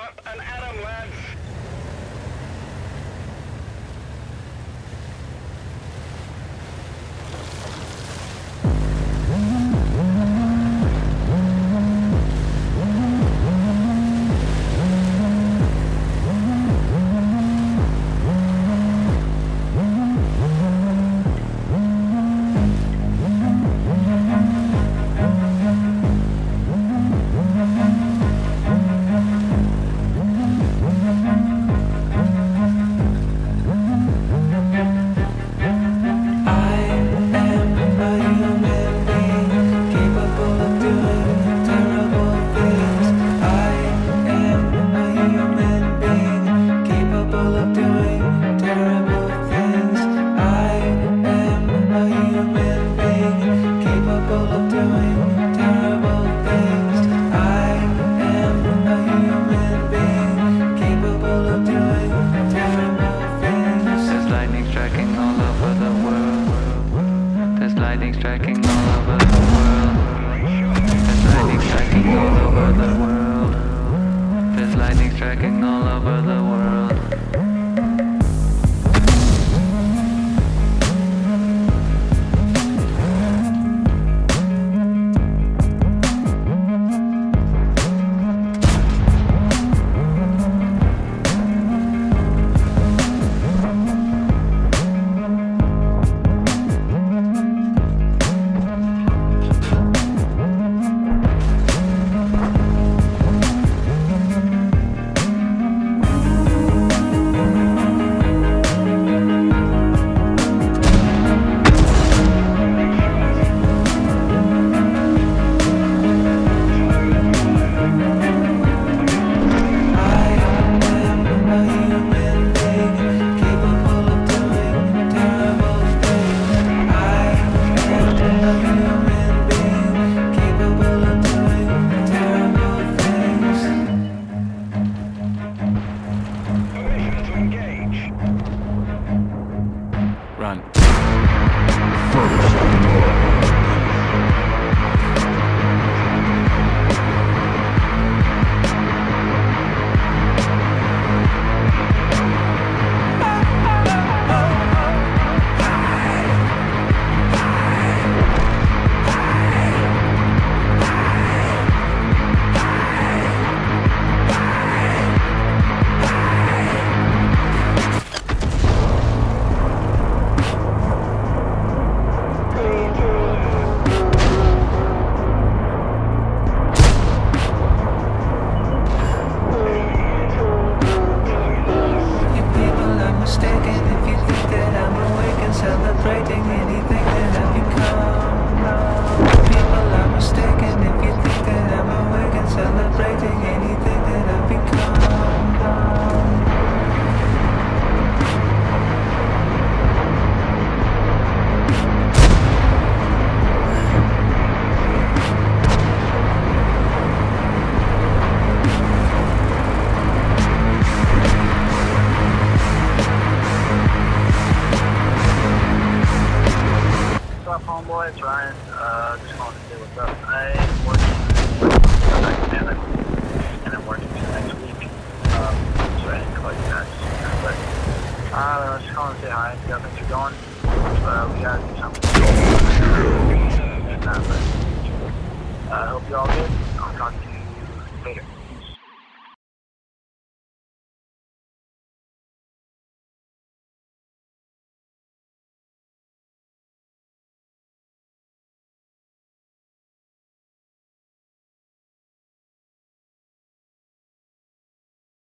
Up and at 'em, lads. Striking all over the world. There's lightning striking all over the world. There's lightning striking all over the world. Run. Celebrating anything that I've become. People are mistaken if you think that I'm awake and celebrating anything that I've become. Homeboy, it's Ryan. Just calling to say what's up. I am working and I'm working till next week. So I didn't call you guys. But I was just calling to say hi. See how things are going. We gotta do something. I hope you're all good. I'll talk to you later.